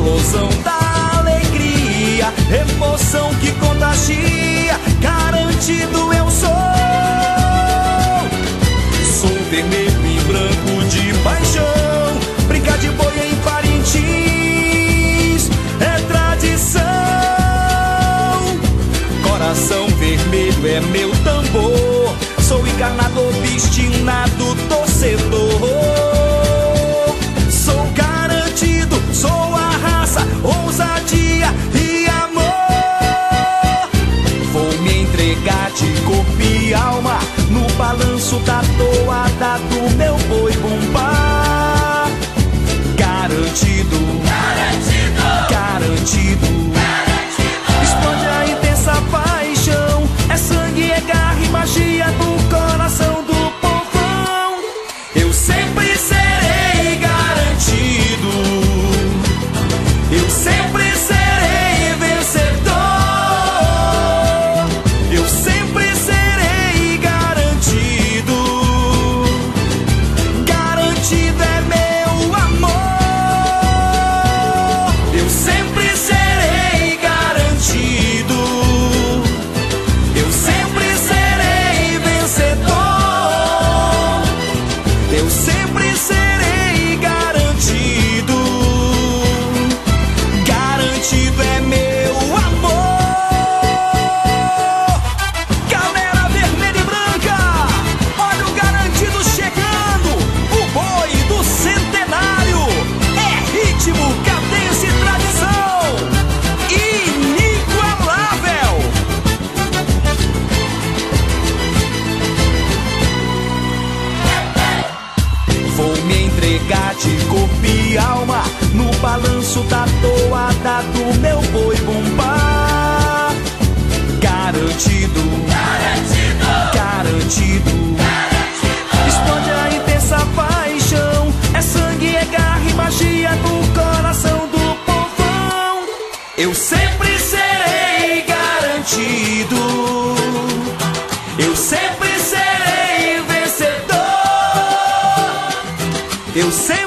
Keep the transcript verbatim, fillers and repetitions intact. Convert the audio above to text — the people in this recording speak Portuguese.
explosão da alegria, emoção que contagia, garantido eu sou. Sou vermelho e branco de paixão, brincar de boi em Parintins é tradição. Coração vermelho é meu tambor, sou encarnado, obstinado, torcedor. Sou garantido, sou a raça, ousadia e amor. Vou me entregar de corpo e alma no balanço da toada do meu boi bumbá. Garantido, garantido, garantido, garantido. Explode a intensa paixão, é sangue, é garra e magia do coração do povão. Eu sempre serei garantido, eu sempre serei vencedor. Eu sempre serei garantido, garantido é meu amor. Eu sempre serei garantido, eu sempre serei vencedor. Eu sempre serei garantido, garantido é meu amor. Galera vermelha e branca, olha o garantido chegando, o boi do centenário. É ritmo, cadência e tradição inigualável. Vou me entregar de corpo e alma no balanço da toada do meu boi bumbá. Garantido, garantido, garantido, garantido. Explode a intensa paixão, é sangue, é garra e magia do coração do povão. Eu sempre serei garantido, eu sempre serei vencedor. Eu sempre